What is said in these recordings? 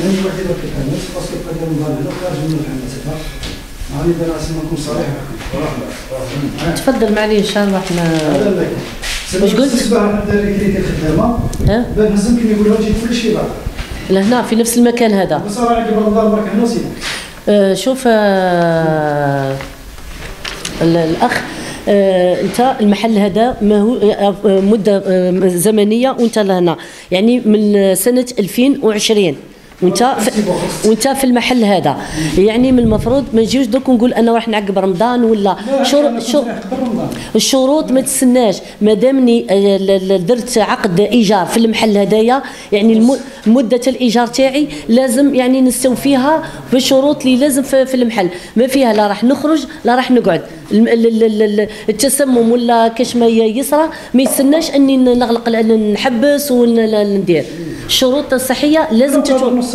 هاني واحد يدير الحانوت باسكو بقى ديال النهار هنا خارج من الحانوت هاني دابا عشان نكون صريح معكم. تفضل معليش ها احنا واش قلت؟ بالنسبه للدراري كي الخدامه بان هزم كيما يقولوا تجي كلشي في بعض. لهنا في نفس المكان هذا. بصراحه قبل الدار برك هنا سيدي. شوف الاخ انت المحل هذا ما هو مده زمنيه وانت لهنا يعني من سنه 2020 وانت في المحل هذا يعني من المفروض ما نجيوش دوك نقول انا راح نعقب رمضان ولا الشروط ما تسناش ما دامني درت عقد ايجار في المحل هذايا يعني مده الايجار تاعي لازم يعني نستوفيها بالشروط اللي لازم في المحل ما فيها لا راح نخرج لا راح نقعد التسمم ولا كاش ما يسرى ما يستناش اني نغلق نحبس وندير الشروط الصحيه لازم تتوفر.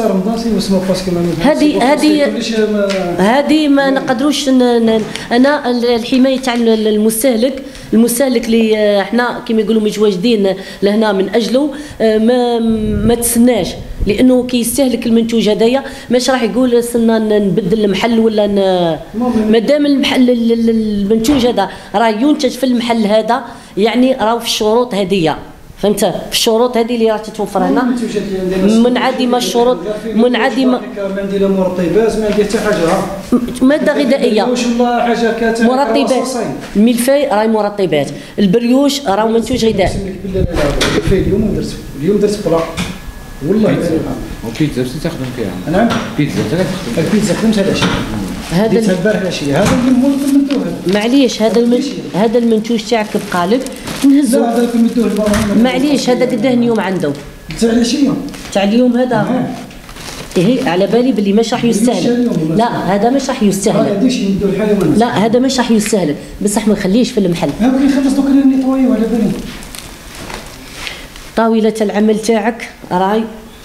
هذه ما نقدروش انا الحمايه تاع المستهلك اللي احنا كما يقولوا متواجدين لهنا من اجله ما تسناش لانه كي يستهلك المنتوج هذايا ماش راح يقول استنى نبدل المحل ولا ما دام المنتوج هذا راه ينتج في المحل هذا يعني راه في الشروط هذه فهمت في الشروط هذه اللي راح تتوفر هنا منعدمه الشروط منعدمه ما ندير لا مرطبات ما ندير حتى حاجه ماده غذائيه ولا حاجه مرطبات الملفاي راهي مرطبات البريوش راه منتوج غذائي اليوم درت بلا والله وبيتزا تخدم فيها نعم بيتزا تخدم البيتزا خدمت هذا الشيء هذا البارح العشيه هذا اللي هو المندوب معليش هذا المنتوج تاعك بقالب نهزو هذا المندوب معليش هذا قداه اليوم عنده تاع العشيه تاع اليوم هذا إيه على بالي باللي مش راح يستهلك لا هذا مش راح يستهلك لا هذا مش راح يستهلك بصح ما نخليش في المحل ها بغي نخلص دوك النيطوي على بالي طاولة العمل تاعك راي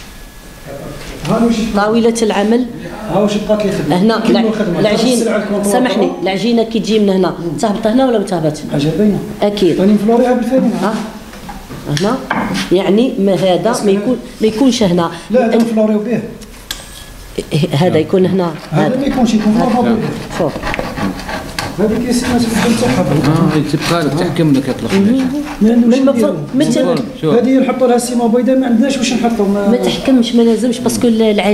طاولة العمل ها واش بقات لي خدمه هنا العجين سامحني العجينه كي تجي من هنا تهبط هنا ولا ما تهبطش؟ حاجه باينه اكيد راني نفلوريها بالفرينه هنا يعني ما هذا ما يكونش هنا لا نفلوريو به هذا يكون هنا هذا ما يكونش يكون فوق فوق هذه كيسمى تبدل تاعها تبقى تحكم لك يطلق من المفروض مثل هذه نحطوا لها سيمه بيضاء ما عندناش واش نحطوا ما تحكمش ما لازمش باسكو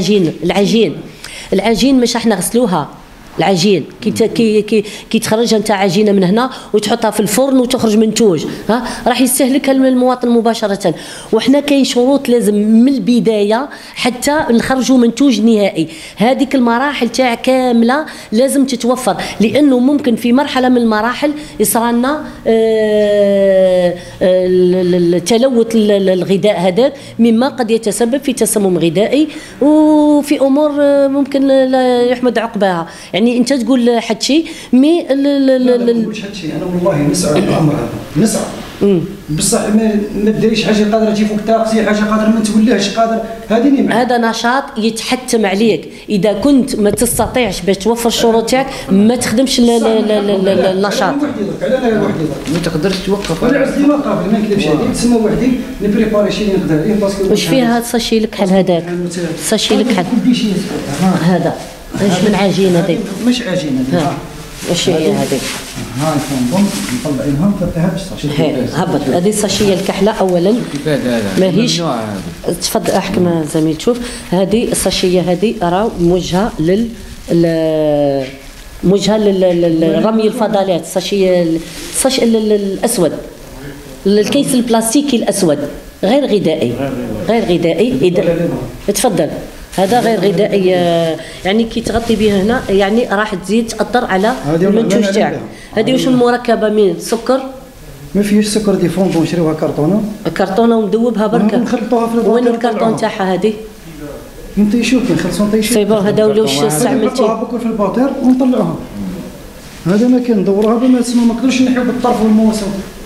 العجين مش راح نغسلوها العجين كي تخرجها نتاع عجينه من هنا وتحطها في الفرن وتخرج منتوج راح يستهلكها المواطن مباشره وحنا كاين شروط لازم من البدايه حتى نخرجوا منتوج نهائي هذيك المراحل تاع كامله لازم تتوفر لانه ممكن في مرحله من المراحل يصرى لنا تلوث الغذاء هذاك مما قد يتسبب في تسمم غذائي وفي امور ممكن لا يحمد عقباها يعني انت تقول حد شيء مي لا نقولش حد شيء انا والله نسعى الامر هذا نسعى بصح ما ديريش حاجه قادره تجي فوق الطاقه حاجه قادره ما توليهش قادر هذا نشاط يتحتم عليك اذا كنت ما تستطيعش باش توفر الشروط تاعك ما تخدمش النشاط ما تقدرش توقف ولا عز ديما قابل ما نكذبش عليك تسمى وحدي نبريباري شي اللي نقدر عليه باسكو واش فيها هذا الساشي الكحل هذاك الساشي الكحل هذا ايش من عجينه هذيك مش عجينه واش هي هذيك ها نكون مطلعينها فتها بالساشي هبط هذه الساشيه الكحله اولا ماهيش تفضل احكم زميل شوف هذه الساشيه هذه راه موجهه لرمي الفضلات الساشيه الاسود الكيس البلاستيكي الاسود غير غذائي اذا تفضل هذا غير غذائي يعني كي تغطي به هنا يعني راح تزيد تاثر على المنتوج تاعك هذه واش المركبه من سكر ما فيهش سكر دي فوندون نشريوها كرتونه وندوبها بركه ونخلطوها في الباطير وين الكرتون تاعها هذه نطيشوه كنخلصوا نطيشوه سي بون هذا ولاش استعملتي نحطوها بكل في الباطير ونطلعوها هذا ما كان ندوروها بما تسمى ما نقدروش نحيو بالطرف والمواسم